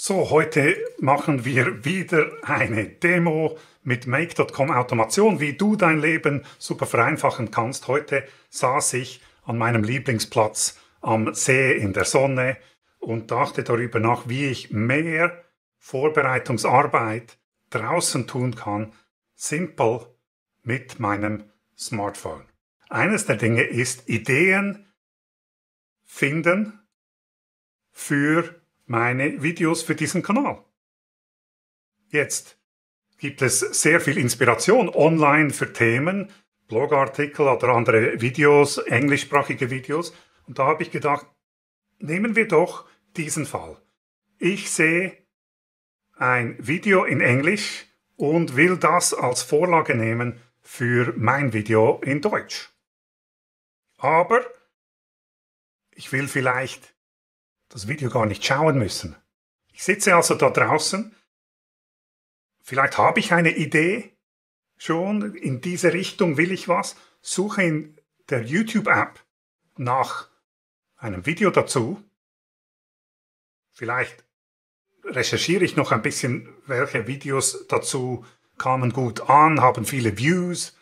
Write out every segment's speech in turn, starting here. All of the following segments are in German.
So, heute machen wir wieder eine Demo mit Make.com Automation, wie du dein Leben super vereinfachen kannst. Heute saß ich an meinem Lieblingsplatz am See in der Sonne und dachte darüber nach, wie ich mehr Vorbereitungsarbeit draußen tun kann, simpel mit meinem Smartphone. Eines der Dinge ist Ideen finden für meine Videos für diesen Kanal. Jetzt gibt es sehr viel Inspiration online für Themen, Blogartikel oder andere Videos, englischsprachige Videos. Und da habe ich gedacht, nehmen wir doch diesen Fall. Ich sehe ein Video in Englisch und will das als Vorlage nehmen für mein Video in Deutsch. Aber ich will vielleicht das Video gar nicht schauen müssen. Ich sitze also da draußen. Vielleicht habe ich eine Idee schon. In diese Richtung will ich was. Suche in der YouTube-App nach einem Video dazu. Vielleicht recherchiere ich noch ein bisschen, welche Videos dazu kamen gut an, haben viele Views.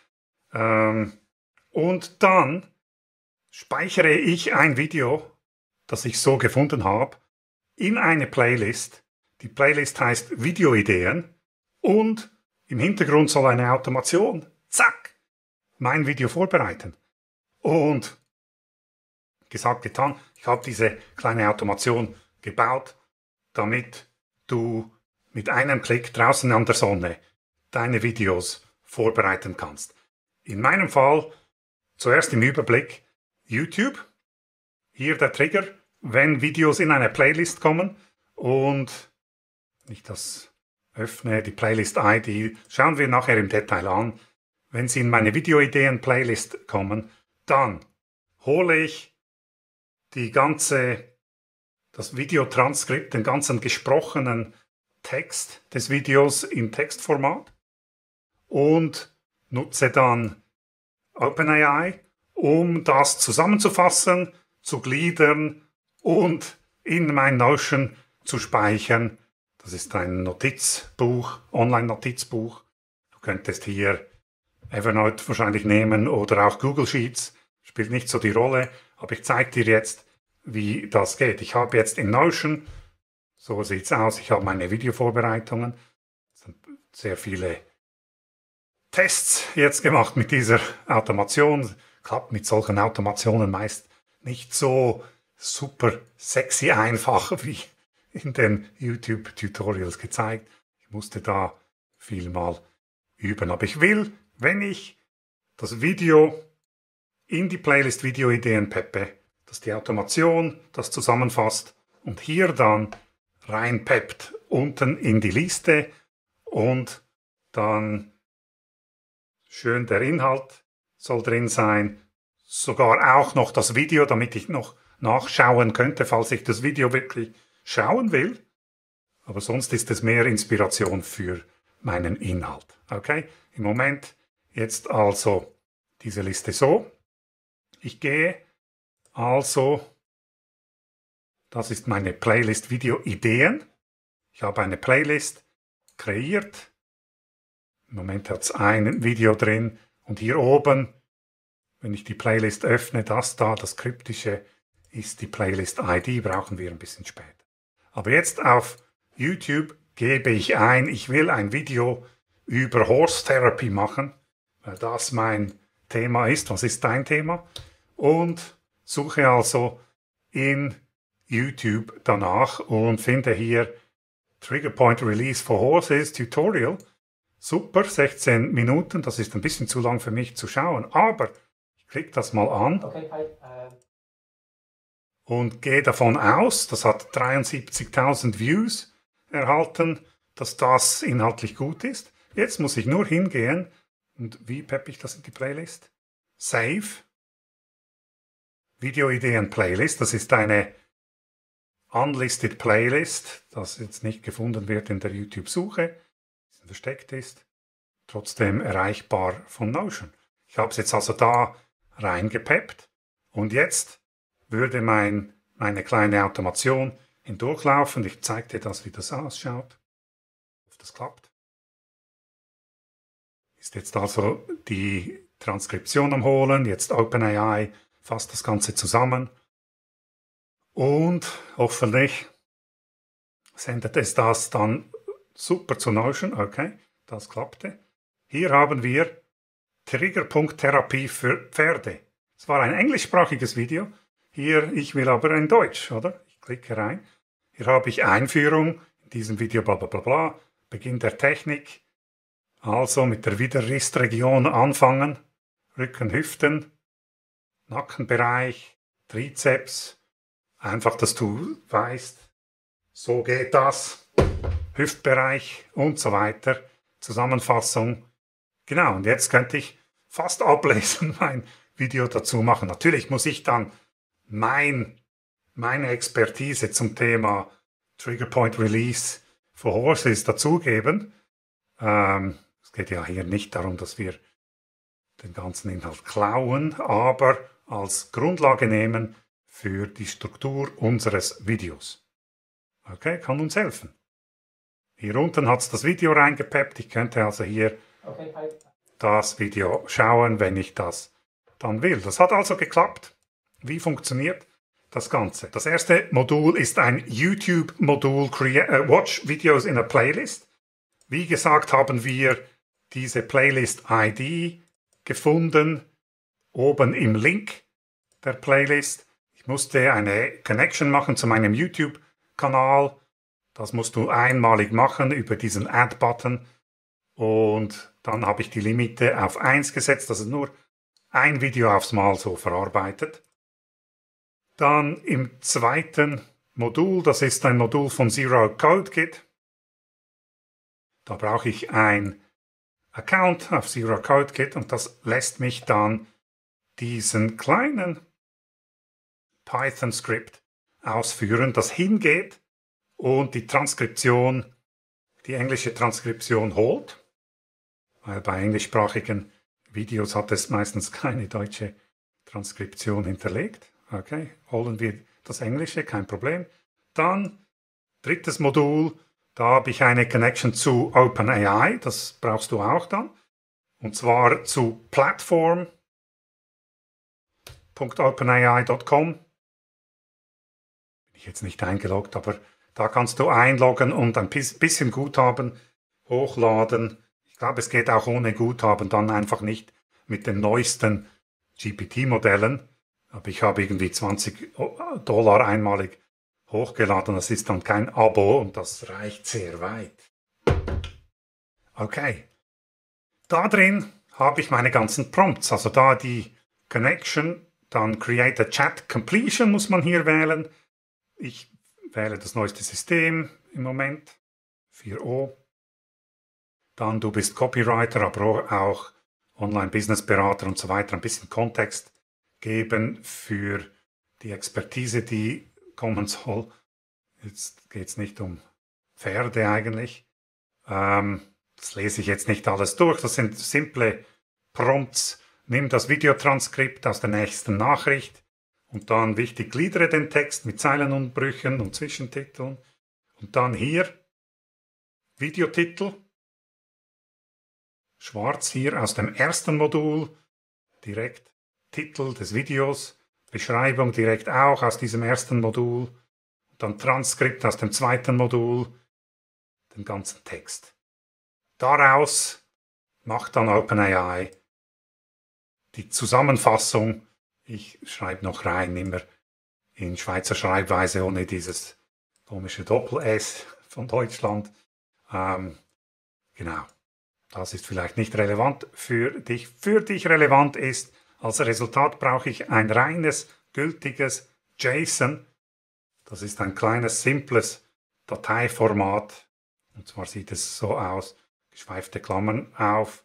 Und dann speichere ich ein Video, das ich so gefunden habe, in eine Playlist. Die Playlist heißt Videoideen und im Hintergrund soll eine Automation, zack, mein Video vorbereiten. Und gesagt, getan, ich habe diese kleine Automation gebaut, damit du mit einem Klick draußen an der Sonne deine Videos vorbereiten kannst. In meinem Fall zuerst im Überblick YouTube. Hier der Trigger, wenn Videos in eine Playlist kommen und ich das öffne, die Playlist-ID, schauen wir nachher im Detail an. Wenn sie in meine Videoideen-Playlist kommen, dann hole ich das Videotranskript, den ganzen gesprochenen Text des Videos im Textformat und nutze dann OpenAI, um das zusammenzufassen, zu gliedern und in mein Notion zu speichern. Das ist ein Notizbuch, Online-Notizbuch. Du könntest hier Evernote wahrscheinlich nehmen oder auch Google Sheets. Spielt nicht so die Rolle, aber ich zeige dir jetzt, wie das geht. Ich habe jetzt in Notion, so sieht's aus, ich habe meine Videovorbereitungen. Es sind sehr viele Tests jetzt gemacht mit dieser Automation. Klappt mit solchen Automationen meist nicht so super sexy einfach wie in den YouTube-Tutorials gezeigt. Ich musste da viel mal üben. Aber ich will, wenn ich das Video in die Playlist Videoideen peppe, dass die Automation das zusammenfasst und hier dann reinpeppt unten in die Liste und dann schön der Inhalt soll drin sein, sogar auch noch das Video, damit ich noch nachschauen könnte, falls ich das Video wirklich schauen will. Aber sonst ist es mehr Inspiration für meinen Inhalt. Okay? Im Moment jetzt also diese Liste so. Ich gehe also, das ist meine Playlist Videoideen. Ich habe eine Playlist kreiert. Im Moment hat es ein Video drin und hier oben, wenn ich die Playlist öffne, das kryptische, ist die Playlist-ID, brauchen wir ein bisschen später. Aber jetzt auf YouTube gebe ich ein, ich will ein Video über Horse Therapy machen, weil das mein Thema ist. Was ist dein Thema? Und suche also in YouTube danach und finde hier Trigger Point Release for Horses Tutorial. Super, 16 Minuten, das ist ein bisschen zu lang für mich zu schauen, aber ich klicke das mal an und gehe davon aus, das hat 73.000 Views erhalten, dass das inhaltlich gut ist. Jetzt muss ich nur hingehen und wie peppe ich das in die Playlist? Save. Videoideen Playlist, das ist eine unlisted Playlist, das jetzt nicht gefunden wird in der YouTube-Suche, versteckt ist, trotzdem erreichbar von Notion. Ich habe es jetzt also da reingepeppt und jetzt würde meine kleine Automation hindurchlaufen. Ich zeige dir das, wie das ausschaut. Ob das klappt. Ist jetzt also die Transkription am Holen. Jetzt OpenAI fasst das Ganze zusammen. Und hoffentlich sendet es das dann super zu Notion. Okay, das klappte. Hier haben wir Triggerpunkttherapie für Pferde. Es war ein englischsprachiges Video. Hier, ich will aber in Deutsch, oder? Ich klicke rein. Hier habe ich Einführung. In diesem Video bla bla bla bla. Beginn der Technik. Also mit der Widerristregion anfangen. Rücken, Hüften, Nackenbereich, Trizeps. Einfach, dass du weißt, so geht das. Hüftbereich und so weiter. Zusammenfassung. Genau, und jetzt könnte ich fast ablesen, mein Video dazu machen. Natürlich muss ich dann meine Expertise zum Thema Trigger Point Release for Horses dazugeben. Es geht ja hier nicht darum, dass wir den ganzen Inhalt klauen, aber als Grundlage nehmen für die Struktur unseres Videos. Okay, kann uns helfen. Hier unten hat es das Video reingepeppt. Ich könnte also hier das Video schauen, wenn ich das dann will. Das hat also geklappt. Wie funktioniert das Ganze? Das erste Modul ist ein YouTube-Modul Watch Videos in a Playlist. Wie gesagt haben wir diese Playlist-ID gefunden, oben im Link der Playlist. Ich musste eine Connection machen zu meinem YouTube-Kanal. Das musst du einmalig machen über diesen Add-Button. Und dann habe ich die Limite auf 1 gesetzt, also nur ein Video aufs Mal so verarbeitet. Dann im zweiten Modul, das ist ein Modul von Zero Code Kit. Da brauche ich ein Account auf Zero Code Kit und das lässt mich dann diesen kleinen Python-Skript ausführen, das hingeht und die Transkription, die englische Transkription holt. Weil bei englischsprachigen Videos hat es meistens keine deutsche Transkription hinterlegt. Okay, holen wir das Englische, kein Problem. Dann drittes Modul, da habe ich eine Connection zu OpenAI, das brauchst du auch dann. Und zwar zu platform.openai.com. Bin ich jetzt nicht eingeloggt, aber da kannst du einloggen und ein bisschen Guthaben hochladen. Ich glaube, es geht auch ohne Guthaben, dann einfach nicht mit den neuesten GPT-Modellen. Aber ich habe irgendwie $20 einmalig hochgeladen. Das ist dann kein Abo und das reicht sehr weit. Okay. Da drin habe ich meine ganzen Prompts. Also da die Connection, dann Create a Chat Completion muss man hier wählen. Ich wähle das neueste System im Moment, 4O. Dann du bist Copywriter, aber auch Online-Business-Berater und so weiter. Ein bisschen Kontext geben für die Expertise, die kommen soll. Jetzt geht es nicht um Pferde eigentlich. Das lese ich jetzt nicht alles durch. Das sind simple Prompts. Nimm das Videotranskript aus der nächsten Nachricht und dann wichtig, gliedere den Text mit Zeilenumbrüchen und Zwischentiteln. Und dann hier Videotitel. Schwarz hier aus dem ersten Modul, direkt Titel des Videos, Beschreibung direkt auch aus diesem ersten Modul, dann Transkript aus dem zweiten Modul, den ganzen Text. Daraus macht dann OpenAI die Zusammenfassung. Ich schreibe noch rein, immer in Schweizer Schreibweise ohne dieses komische Doppel-S von Deutschland. Genau. Das ist vielleicht nicht relevant für dich. Für dich relevant ist, als Resultat brauche ich ein reines, gültiges JSON. Das ist ein kleines, simples Dateiformat. Und zwar sieht es so aus, geschweifte Klammern auf,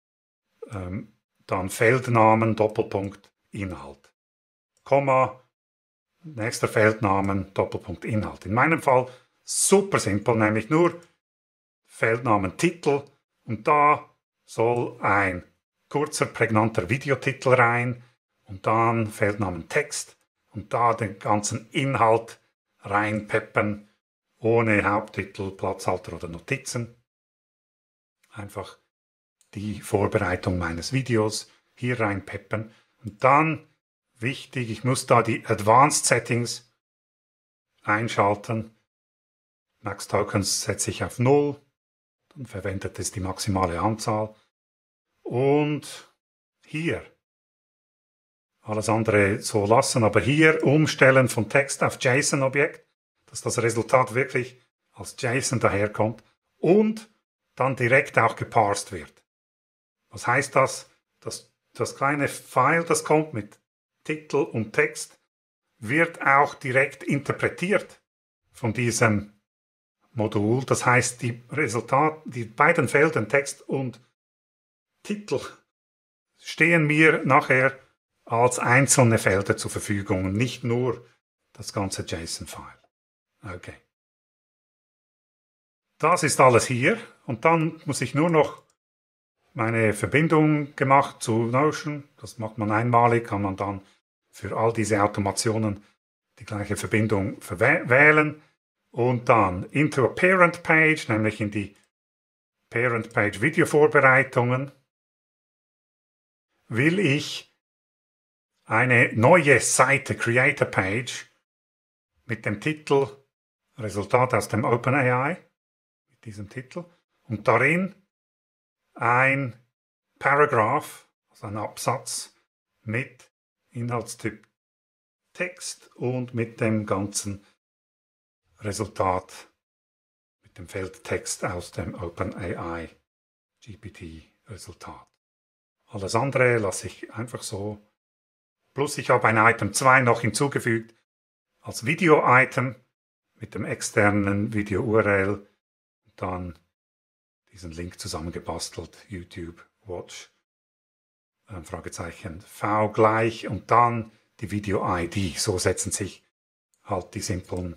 dann Feldnamen, Doppelpunkt, Inhalt. Komma, nächster Feldnamen, Doppelpunkt, Inhalt. In meinem Fall super simpel, nämlich nur Feldnamen, Titel. Und da soll ein kurzer, prägnanter Videotitel rein und dann Feldnamen Text und da den ganzen Inhalt reinpeppen, ohne Haupttitel, Platzhalter oder Notizen. Einfach die Vorbereitung meines Videos hier reinpeppen. Und dann, wichtig, ich muss da die Advanced Settings einschalten. Max Tokens setze ich auf 0. Dann verwendet es die maximale Anzahl. Und hier alles andere so lassen, aber hier umstellen von Text auf JSON-Objekt, dass das Resultat wirklich als JSON daherkommt und dann direkt auch geparsed wird. Was heißt das? Das kleine File, das kommt mit Titel und Text, wird auch direkt interpretiert von diesem Modul. Das heißt, die beiden Felder Text und Titel stehen mir nachher als einzelne Felder zur Verfügung und nicht nur das ganze JSON-File. Okay. Das ist alles hier und dann muss ich nur noch meine Verbindung gemacht zu Notion. Das macht man einmalig, kann man dann für all diese Automationen die gleiche Verbindung wählen und dann into a Parent Page, nämlich in die Parent Page Videovorbereitungen, will ich eine neue Seite Creator Page mit dem Titel Resultat aus dem OpenAI, mit diesem Titel, und darin ein Paragraph, also ein Absatz mit Inhaltstyp Text und mit dem ganzen Resultat, mit dem Feld Text aus dem OpenAI GPT-Resultat. Alles andere lasse ich einfach so. Plus ich habe ein Item 2 noch hinzugefügt als Video-Item mit dem externen Video-URL und dann diesen Link zusammengebastelt, YouTube Watch, Fragezeichen V gleich und dann die Video-ID. So setzen sich halt die simplen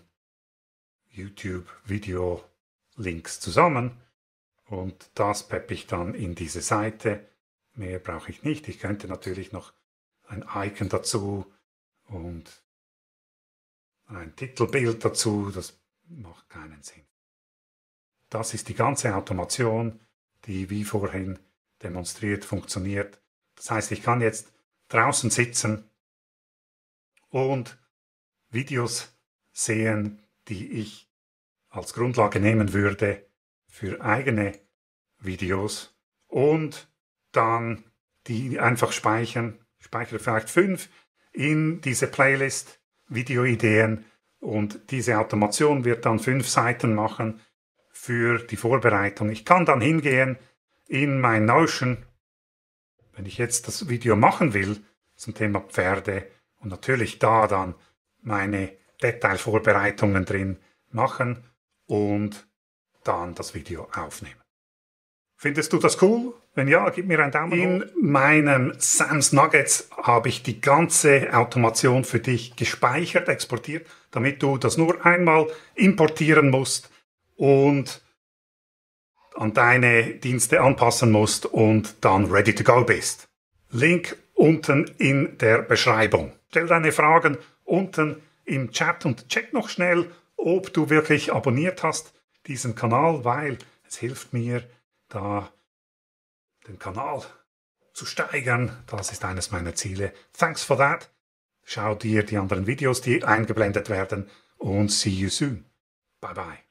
YouTube-Video-Links zusammen und das peppe ich dann in diese Seite. Mehr brauche ich nicht. Ich könnte natürlich noch ein Icon dazu und ein Titelbild dazu. Das macht keinen Sinn. Das ist die ganze Automation, die wie vorhin demonstriert funktioniert. Das heißt, ich kann jetzt draußen sitzen und Videos sehen, die ich als Grundlage nehmen würde für eigene Videos und dann die einfach speichern. Ich speichere vielleicht 5 in diese Playlist Videoideen und diese Automation wird dann 5 Seiten machen für die Vorbereitung. Ich kann dann hingehen in mein Notion, wenn ich jetzt das Video machen will zum Thema Pferde und natürlich da dann meine Detailvorbereitungen drin machen und dann das Video aufnehmen. Findest du das cool? Wenn ja, gib mir einen Daumen hoch. In meinem Sam's Nuggets habe ich die ganze Automation für dich gespeichert, exportiert, damit du das nur einmal importieren musst und an deine Dienste anpassen musst und dann ready to go bist. Link unten in der Beschreibung. Stell deine Fragen unten im Chat und check noch schnell, ob du wirklich abonniert hast diesen Kanal, weil es hilft mir, da den Kanal zu steigern. Das ist eines meiner Ziele. Thanks for that. Schau dir die anderen Videos, die eingeblendet werden und see you soon. Bye bye.